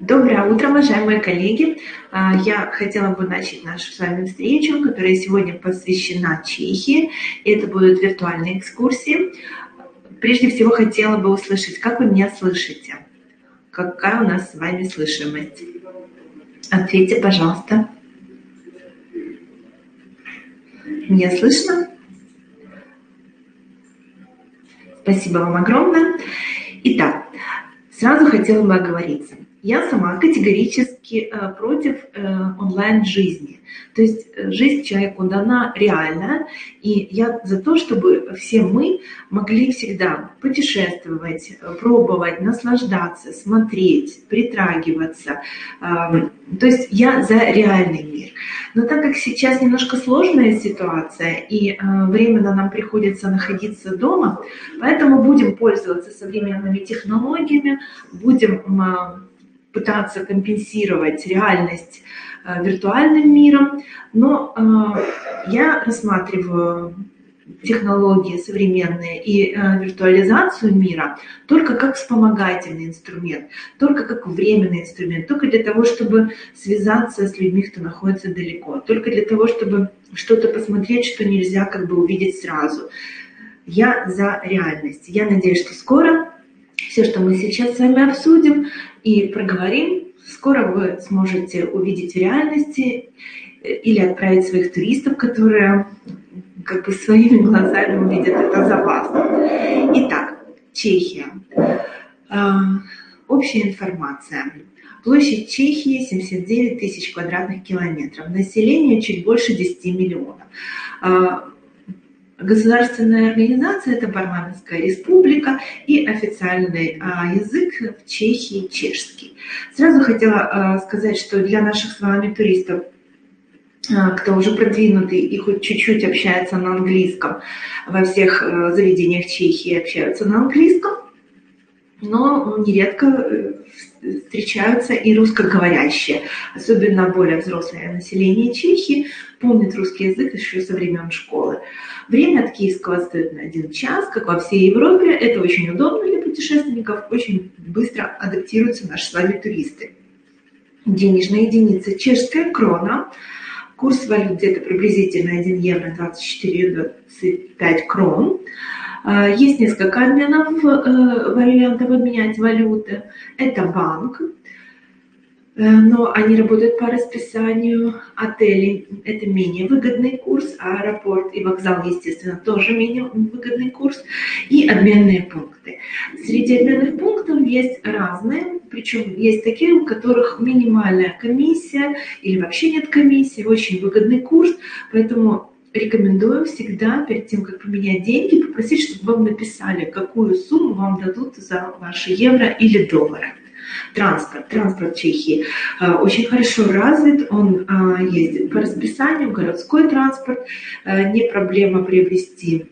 Доброе утро, уважаемые коллеги! Я хотела бы начать нашу с вами встречу, которая сегодня посвящена Чехии. Это будут виртуальные экскурсии. Прежде всего, хотела бы услышать, как вы меня слышите? Какая у нас с вами слышимость? Ответьте, пожалуйста. Меня слышно? Спасибо вам огромное. Итак, сразу хотела бы оговориться. Я сама категорически против онлайн-жизни. То есть жизнь человеку дана реальная, и я за то, чтобы все мы могли всегда путешествовать, пробовать, наслаждаться, смотреть, притрагиваться. То есть я за реальный мир. Но так как сейчас немножко сложная ситуация, и временно нам приходится находиться дома, поэтому будем пользоваться современными технологиями, будем пытаться компенсировать реальность виртуальным миром, но я рассматриваю технологии современные и виртуализацию мира только как вспомогательный инструмент, только как временный инструмент, только для того, чтобы связаться с людьми, кто находится далеко, только для того, чтобы что-то посмотреть, что нельзя как бы увидеть сразу. Я за реальность. Я надеюсь, что скоро все, что мы сейчас с вами обсудим и проговорим, скоро вы сможете увидеть в реальности или отправить своих туристов, которые как бы своими глазами увидят это за вас. Итак, Чехия. Общая информация. Площадь Чехии 79 тысяч квадратных километров. Население чуть больше 10 миллионов. Государственная организация – это Парламентская республика, и официальный язык в Чехии – чешский. Сразу хотела сказать, что для наших с вами туристов, кто уже продвинутый и хоть чуть-чуть общается на английском, во всех заведениях Чехии общаются на английском, но нередко встречаются и русскоговорящие, особенно более взрослое население Чехии помнит русский язык еще со времен школы. Время от киевского отстает на 1 час, как во всей Европе. Это очень удобно для путешественников, очень быстро адаптируются наши с вами туристы. Денежная единица чешская крона. Курс валют где-то приблизительно 1 евро 24-25 крон. Есть несколько обменов, вариантов обменять валюты. Это банк, но они работают по расписанию. Отели – это менее выгодный курс, аэропорт и вокзал, естественно, тоже менее выгодный курс. И обменные пункты. Среди обменных пунктов есть разные, причем есть такие, у которых минимальная комиссия или вообще нет комиссии, очень выгодный курс, поэтому рекомендую всегда, перед тем, как поменять деньги, попросить, чтобы вам написали, какую сумму вам дадут за ваши евро или доллары. Транспорт Чехии очень хорошо развит, он ездит по расписанию, городской транспорт, не проблема приобрести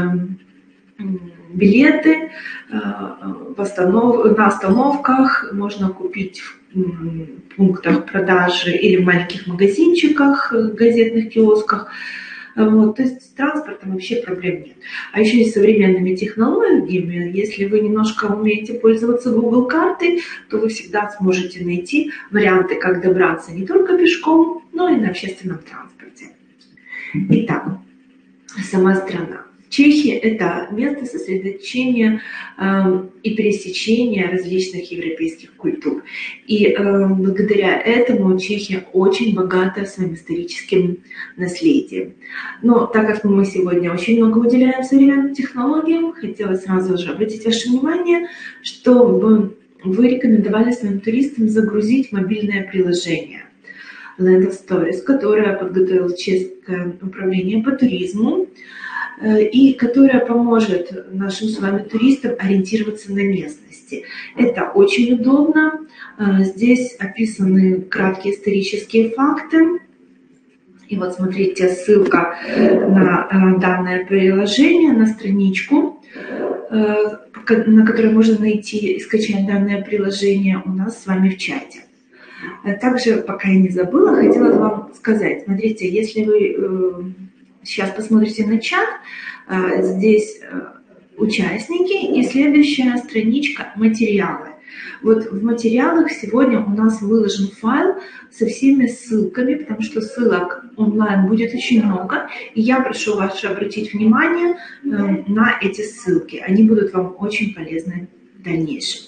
билеты на остановках, можно купить в пунктах продажи или в маленьких магазинчиках, газетных киосках. Вот, то есть с транспортом вообще проблем нет. А еще и современными технологиями, если вы немножко умеете пользоваться Google картой, то вы всегда сможете найти варианты, как добраться не только пешком, но и на общественном транспорте. Итак, сама страна. Чехия – это место сосредоточения и пересечения различных европейских культур. И благодаря этому Чехия очень богата своим историческим наследием. Но так как мы сегодня очень много уделяем современным технологиям, хотела сразу же обратить ваше внимание, чтобы вы рекомендовали своим туристам загрузить мобильное приложение Land of Stories, которое подготовило Чешское управление по туризму, и которая поможет нашим с вами туристам ориентироваться на местности. Это очень удобно. Здесь описаны краткие исторические факты. И вот смотрите, ссылка на данное приложение, на страничку, на которой можно найти и скачать данное приложение у нас с вами в чате. Также, пока я не забыла, хотела вам сказать, смотрите, если вы сейчас посмотрите на чат, здесь участники и следующая страничка материалы. Вот в материалах сегодня у нас выложен файл со всеми ссылками, потому что ссылок онлайн будет очень много. И я прошу вас обратить внимание на эти ссылки. Они будут вам очень полезны в дальнейшем.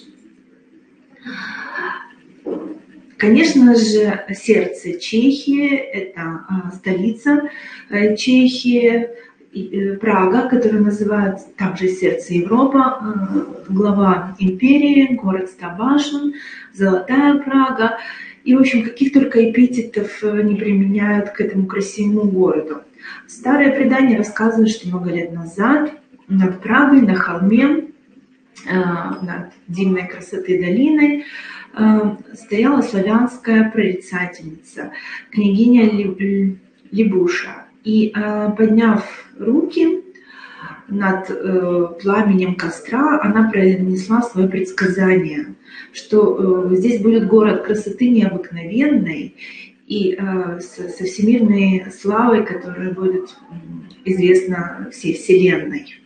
Конечно же, сердце Чехии – это столица Чехии, Прага, которую называют также сердце Европы, глава империи, город Ставашин, Золотая Прага. И, в общем, каких только эпитетов не применяют к этому красивому городу. Старые предания рассказывают, что много лет назад над Прагой, на холме, над дивной красоты долиной, стояла славянская прорицательница, княгиня Либуша. И, подняв руки над пламенем костра, она произнесла свое предсказание, что здесь будет город красоты необыкновенной и со всемирной славой, которая будет известна всей Вселенной.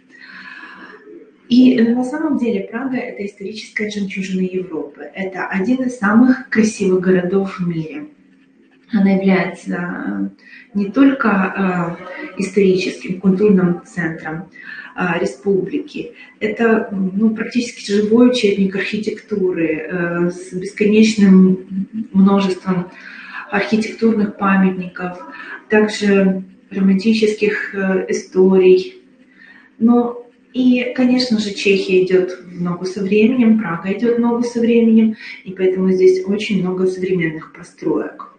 И на самом деле Прага – это историческая жемчужина Европы. Это один из самых красивых городов в мире. Она является не только историческим, культурным центром республики. Это практически живой учебник архитектуры с бесконечным множеством архитектурных памятников, также романтических историй. И, конечно же, Чехия идет в ногу со временем, Прага идет в ногу со временем, и поэтому здесь очень много современных построек.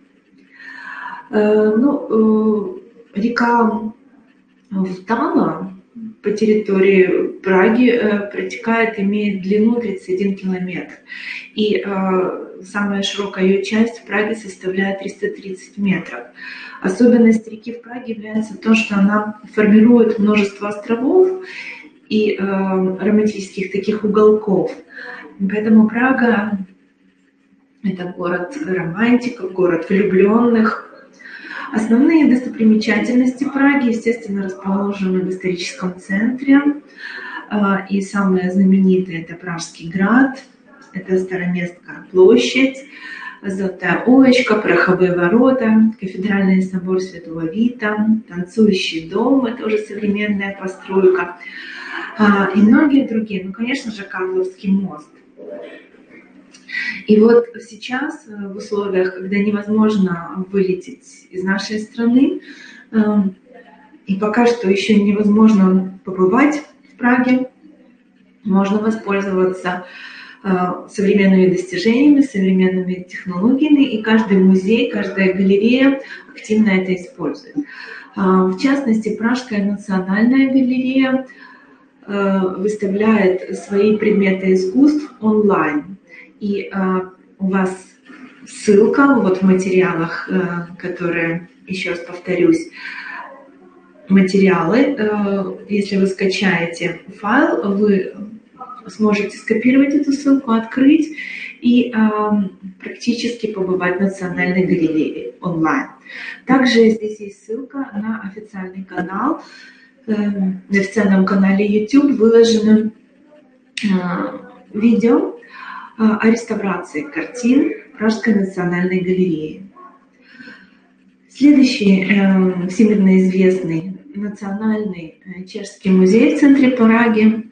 Река Втава по территории Праги протекает, имеет длину 31 километр. И самая широкая ее часть в Праге составляет 330 метров. Особенность реки в Праге является в том, что она формирует множество островов и романтических таких уголков. Поэтому Прага – это город романтиков, город влюбленных. Основные достопримечательности Праги, естественно, расположены в историческом центре. И самые знаменитые – это Пражский град, это Староместская площадь, Золотая улочка, Пороховые ворота, Кафедральный собор Святого Вита, Танцующий дом – это уже современная постройка, и многие другие. Конечно же, Карловский мост. И вот сейчас в условиях, когда невозможно вылететь из нашей страны, и пока что еще невозможно побывать в Праге, можно воспользоваться современными достижениями, современными технологиями, и каждый музей, каждая галерея активно это использует. В частности, Пражская национальная галерея выставляет свои предметы искусств онлайн. И у вас ссылка вот в материалах, которые, еще раз повторюсь, материалы, если вы скачаете файл, вы сможете скопировать эту ссылку, открыть и практически побывать в Национальной галерее онлайн. Также здесь есть ссылка на официальный канал. На официальном канале YouTube выложены видео о реставрации картин Пражской национальной галереи. Следующий всемирно известный национальный чешский музей в центре Праги.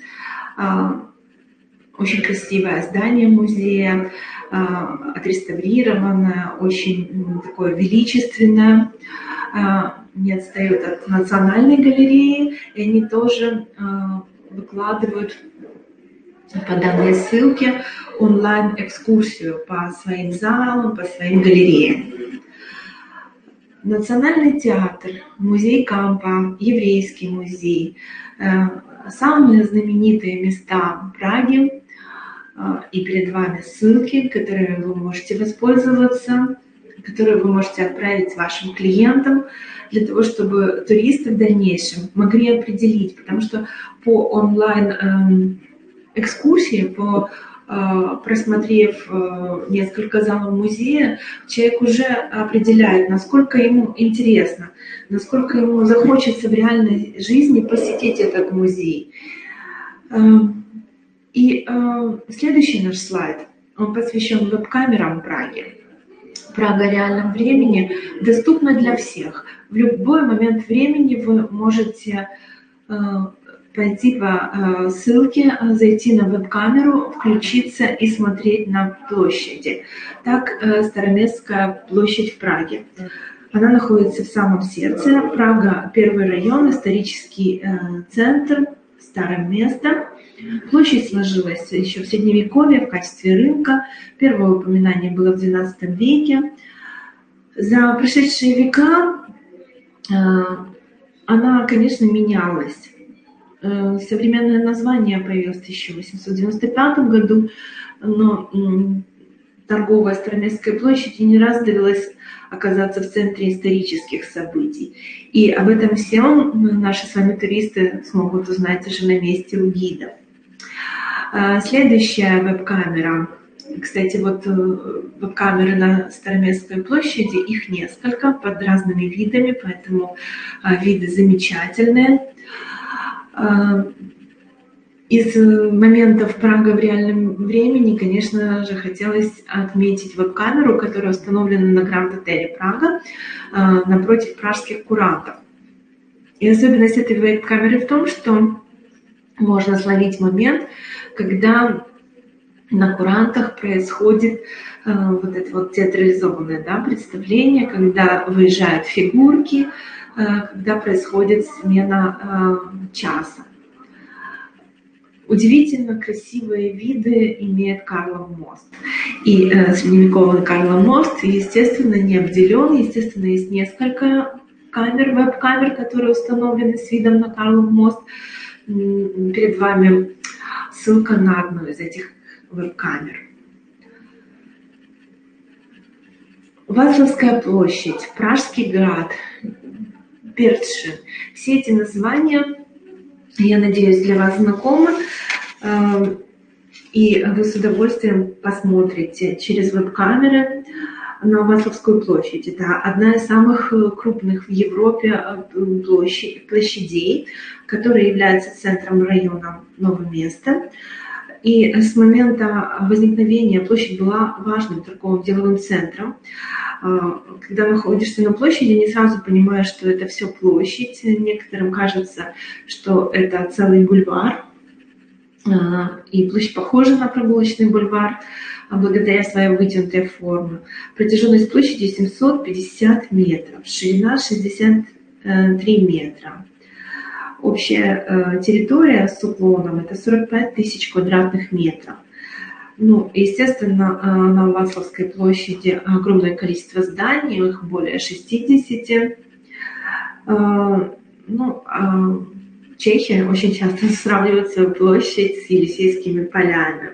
Очень красивое здание музея, отреставрированное, очень такое величественное, не отстает от Национальной галереи, и они тоже выкладывают по данной ссылке онлайн-экскурсию по своим залам, по своим галереям. Национальный театр, музей Кампа, еврейский музей, самые знаменитые места Праги, и перед вами ссылки, которые вы можете воспользоваться, которые вы можете отправить вашим клиентам, для того, чтобы туристы в дальнейшем могли определить, потому что по онлайн-экскурсии, просмотрев несколько залов музея, человек уже определяет, насколько ему интересно, насколько ему захочется в реальной жизни посетить этот музей. И следующий наш слайд Он посвящен веб-камерам Праги. Прага в реальном времени доступна для всех. В любой момент времени вы можете пойти по ссылке, зайти на веб-камеру, включиться и смотреть на площади. Так, Староместская площадь в Праге. Она находится в самом сердце. Прага – первый район, исторический центр, старое место. Площадь сложилась еще в Средневековье в качестве рынка. Первое упоминание было в XII веке. За прошедшие века она, конечно, менялась. Современное название появилось в 1895 году, но торговая Староместская площадь не раз довелось оказаться в центре исторических событий. И об этом всем наши с вами туристы смогут узнать уже на месте у гидов. Следующая веб-камера. Кстати, вот веб-камеры на Староместской площади, их несколько под разными видами, поэтому виды замечательные. Из моментов Прага в реальном времени, конечно же, хотелось отметить веб-камеру, которая установлена на Гранд-отеле Прага напротив пражских курантов. И особенность этой веб-камеры в том, что можно словить момент, когда на курантах происходит вот это вот театрализованное, да, представление, когда выезжают фигурки, когда происходит смена часа. Удивительно красивые виды имеет Карлов мост. И средневековый Карлов мост, естественно, не обделен. Естественно, есть несколько камер, веб-камер, которые установлены с видом на Карлов мост. Перед вами ссылка на одну из этих веб-камер. Вацлавская площадь, Пражский град, Бертшин. Все эти названия, я надеюсь, для вас знакомы. И вы с удовольствием посмотрите через веб-камеры на Вацлавскую площадь. Это одна из самых крупных в Европе площадей, которая является центром района Новое место. И с момента возникновения площадь была важным торговым деловым центром. Когда находишься на площади, не сразу понимаешь, что это все площадь. Некоторым кажется, что это целый бульвар. И площадь похожа на прогулочный бульвар благодаря своей вытянутой форме. Протяженность площади 750 метров, ширина 63 метра. Общая территория с уклоном – это 45 тысяч квадратных метров. Ну, естественно, на Вацлавской площади огромное количество зданий, их более 60. Чехия очень часто сравнивает свою площадь с Елисейскими полями.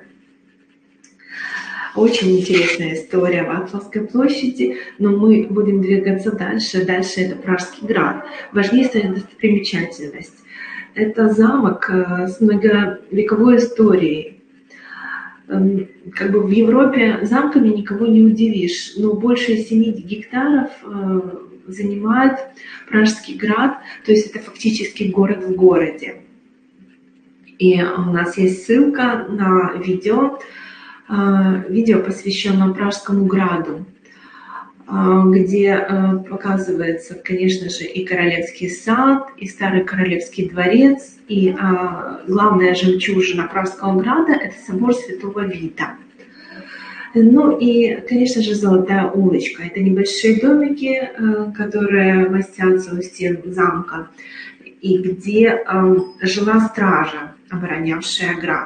Очень интересная история Вацлавской площади, но мы будем двигаться дальше. Дальше это Пражский град. Важнейшая достопримечательность. Это замок с многовековой историей. Как бы в Европе замками никого не удивишь, но больше 7 гектаров занимает Пражский град, то есть это фактически город в городе. И у нас есть ссылка на видео, посвященное Пражскому граду, где показывается, конечно же, и Королевский сад, и Старый Королевский дворец, и главная жемчужина Пражского града – это собор Святого Вита. Ну и, конечно же, Золотая улочка. Это небольшие домики, которые мостятся у стен замка, и где жила стража, оборонявшая град.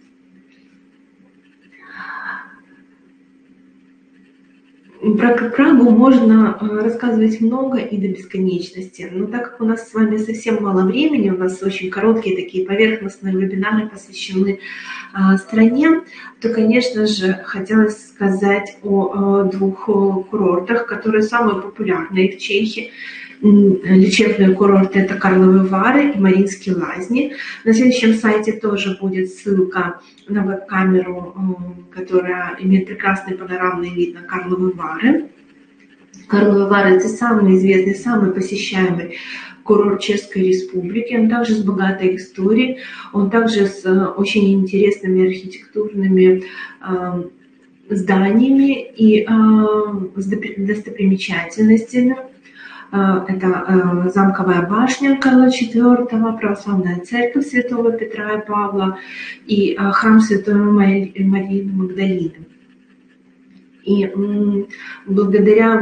Про Прагу можно рассказывать много и до бесконечности, но так как у нас с вами совсем мало времени, у нас очень короткие такие поверхностные вебинары посвящены стране, то, конечно же, хотелось сказать о двух курортах, которые самые популярные в Чехии. Лечебные курорты – это Карловы Вары и Маринские лазни. На следующем сайте тоже будет ссылка на веб-камеру, которая имеет прекрасный панорамный вид на Карловы Вары. Карловы Вары – это самый известный, самый посещаемый курорт Чешской Республики. Он также с богатой историей, он также с очень интересными архитектурными зданиями и с достопримечательностями. Это замковая башня Карла IV, православная церковь Святого Петра и Павла и храм Святой Марии Магдалины. И благодаря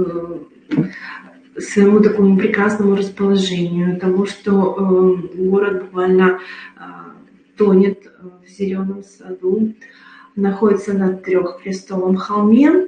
своему такому прекрасному расположению, тому, что город буквально тонет в зеленом саду, находится на Трехкрестовом холме.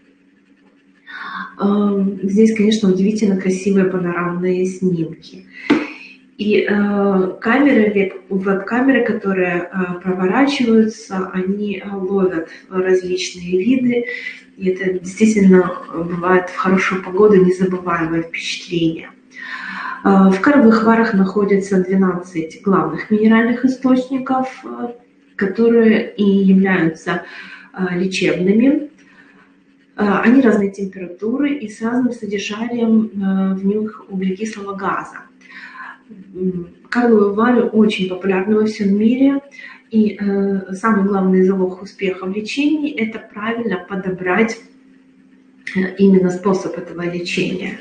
Здесь, конечно, удивительно красивые панорамные снимки. И веб-камеры, которые проворачиваются, они ловят различные виды. И это действительно бывает в хорошую погоду незабываемое впечатление. В Карловых Варах находится 12 главных минеральных источников, которые и являются лечебными. Они разной температуры и с разным содержанием в них углекислого газа. Карловые Вары очень популярны во всем мире, и самый главный залог успеха в лечении – это правильно подобрать именно способ этого лечения.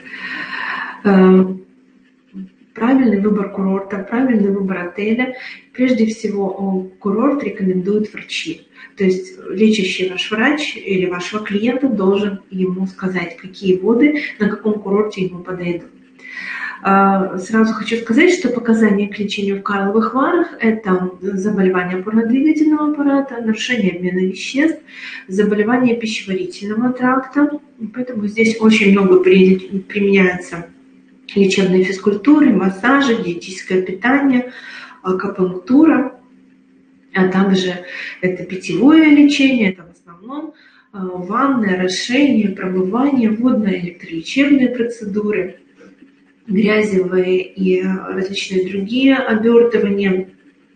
Правильный выбор курорта, правильный выбор отеля. Прежде всего, курорт рекомендуют врачи. То есть лечащий ваш врач или вашего клиента должен ему сказать, какие воды на каком курорте ему подойдут. Сразу хочу сказать, что показания к лечению в Карловых Варах – это заболевания опорно-двигательного аппарата, нарушение обмена веществ, заболевания пищеварительного тракта. Поэтому здесь очень много применяется лечебной физкультуры, массажи, диетическое питание, акупунктура, а также это питьевое лечение, это в основном ванны, орошение, промывание, водно-электролечебные процедуры, грязевые и различные другие обертывания.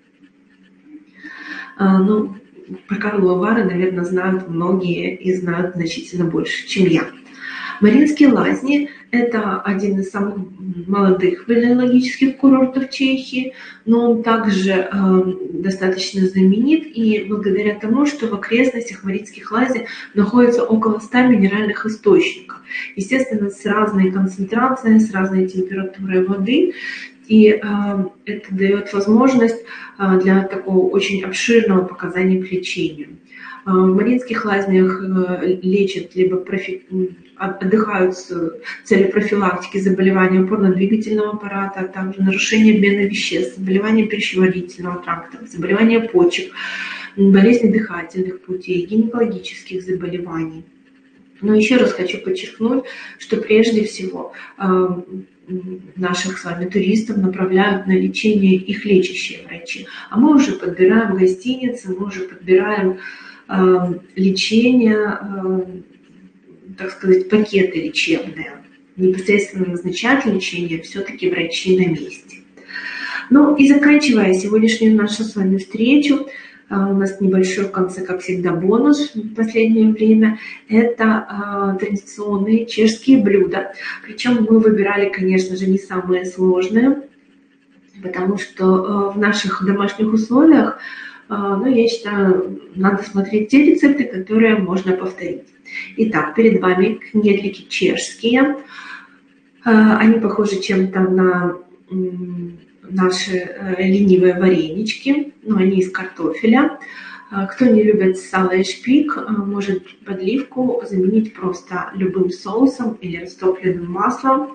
Про Карловы Вары, наверное, знают многие и знают значительно больше, чем я. Мариинские лазни – это один из самых молодых балнеологических курортов Чехии, но он также достаточно знаменит и благодаря тому, что в окрестностях Мариинских лазней находится около 100 минеральных источников. Естественно, с разной концентрацией, с разной температурой воды. И это дает возможность для такого очень обширного показания к лечению. В Мариинских лазнях лечат либо отдыхают с целью профилактики заболеваний опорно-двигательного аппарата, а также нарушения обмена веществ, заболевания пищеварительного тракта, заболевания почек, болезни дыхательных путей, гинекологических заболеваний. Но еще раз хочу подчеркнуть, что прежде всего наших с вами туристов направляют на лечение их лечащие врачи. А мы уже подбираем гостиницы, мы уже подбираем лечение, так сказать, пакеты лечебные. Непосредственно назначать лечение все-таки врачи на месте. Ну и заканчивая сегодняшнюю нашу с вами встречу, у нас небольшой в конце, как всегда, бонус в последнее время. Это традиционные чешские блюда. Причем мы выбирали, конечно же, не самые сложные, потому что в наших домашних условиях, я считаю, надо смотреть те рецепты, которые можно повторить. Итак, перед вами кнедлики чешские. Они похожи чем-то на наши ленивые варенички, но они из картофеля. Кто не любит сало и шпик, может подливку заменить просто любым соусом или растопленным маслом.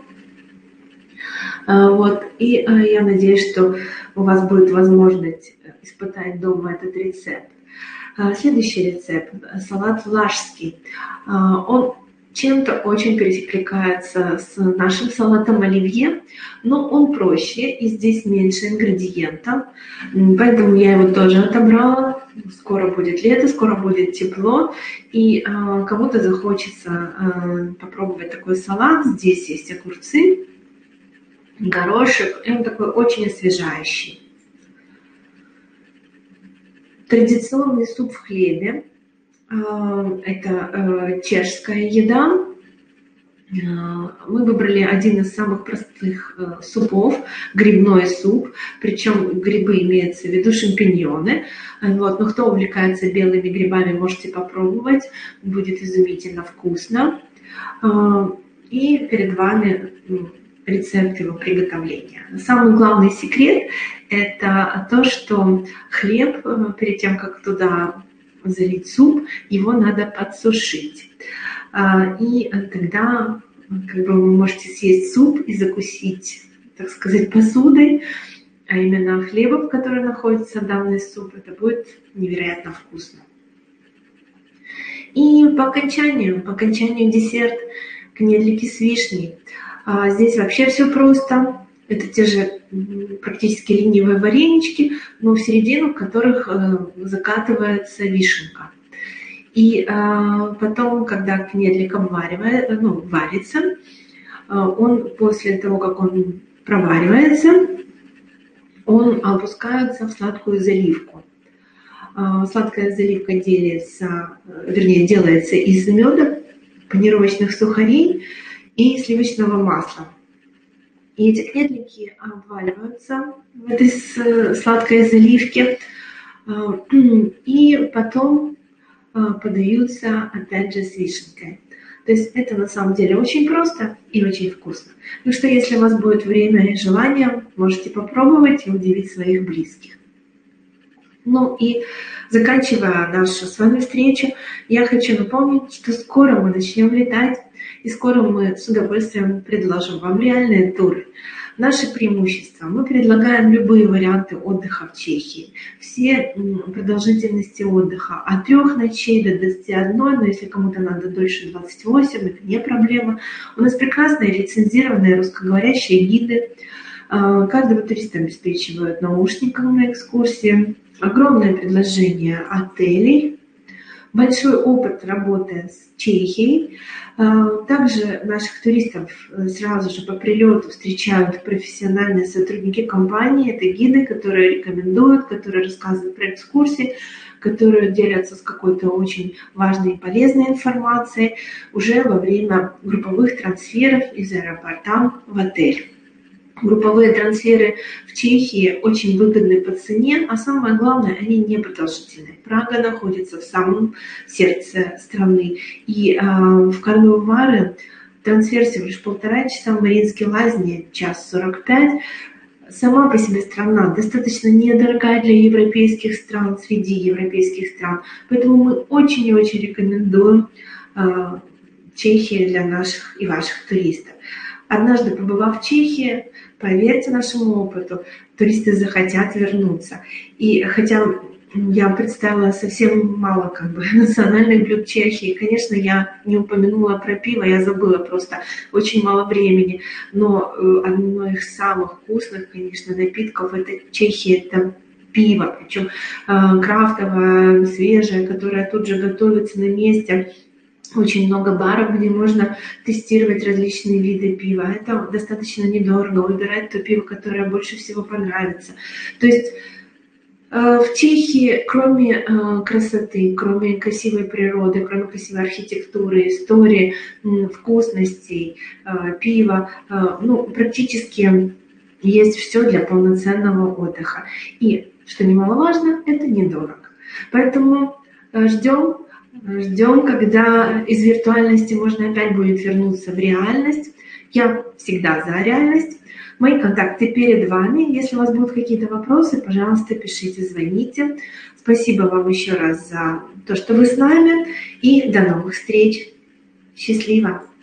И я надеюсь, что у вас будет возможность испытать дома этот рецепт. Следующий рецепт – салат влажский. Он чем-то очень перекликается с нашим салатом оливье, но он проще, и здесь меньше ингредиентов, поэтому я его тоже отобрала. Скоро будет лето, скоро будет тепло, и кому-то захочется попробовать такой салат. Здесь есть огурцы, горошек, и он такой очень освежающий. Традиционный суп в хлебе. Это чешская еда. Мы выбрали один из самых простых супов, грибной суп, причем грибы имеются в виду шампиньоны. Вот. Но кто увлекается белыми грибами, можете попробовать, будет изумительно вкусно. И перед вами рецепт его приготовления. Самый главный секрет – это то, что хлеб, перед тем, как туда залить суп, его надо подсушить. И тогда вы можете съесть суп и закусить, так сказать, посудой, а именно хлебом, в котором находится данный суп. Это будет невероятно вкусно. И по окончанию десерт – кнедлики с вишней. Здесь вообще все просто. Это те же практически ленивые варенички, но в середину которых закатывается вишенка. И потом, когда кнедлик варится, он после того, как он проваривается, он опускается в сладкую заливку. Сладкая заливка делается из меда, панировочных сухарей и сливочного масла. И эти кнедлики обваливаются в этой сладкой заливке и потом подаются опять же с вишенкой. То есть это на самом деле очень просто и очень вкусно. Так что если у вас будет время и желание, можете попробовать и удивить своих близких. Ну и заканчивая нашу с вами встречу, я хочу напомнить, что скоро мы начнем летать, и скоро мы с удовольствием предложим вам реальные туры. Наши преимущества. Мы предлагаем любые варианты отдыха в Чехии. Все продолжительности отдыха от 3 ночей до 21, но если кому-то надо дольше 28, это не проблема. У нас прекрасные лицензированные русскоговорящие гиды. Каждого туриста обеспечивают наушником на экскурсии. Огромное предложение отелей. Большой опыт работы с Чехией. Также наших туристов сразу же по прилету встречают профессиональные сотрудники компании. Это гиды, которые рекомендуют, которые рассказывают про экскурсии, которые делятся с какой-то очень важной и полезной информацией уже во время групповых трансферов из аэропорта в отель. Групповые трансферы в Чехии очень выгодны по цене, а самое главное, они не продолжительные. Прага находится в самом сердце страны. И в Карловы Вары трансфер всего лишь 1,5 часа, в Мариинские Лазни 1:45. Сама по себе страна достаточно недорогая для европейских стран, среди европейских стран. Поэтому мы очень и очень рекомендуем Чехию для наших и ваших туристов. Однажды побывав в Чехии, поверьте нашему опыту, туристы захотят вернуться. И хотя я представила совсем мало национальных блюд Чехии, конечно, я не упомянула про пиво, я забыла просто очень мало времени. Но одно из самых вкусных, конечно, напитков в Чехии – это пиво, причем крафтовое, свежее, которое тут же готовится на месте. Очень много баров, где можно тестировать различные виды пива. Это достаточно недорого, выбирать то пиво, которое больше всего понравится. То есть в Чехии, кроме красоты, кроме красивой природы, кроме красивой архитектуры, истории, вкусностей, пива, практически есть все для полноценного отдыха. И, что немаловажно, это недорого. Поэтому ждем, когда из виртуальности можно опять будет вернуться в реальность. Я всегда за реальность. Мои контакты перед вами. Если у вас будут какие-то вопросы, пожалуйста, пишите, звоните. Спасибо вам еще раз за то, что вы с нами. И до новых встреч. Счастливо!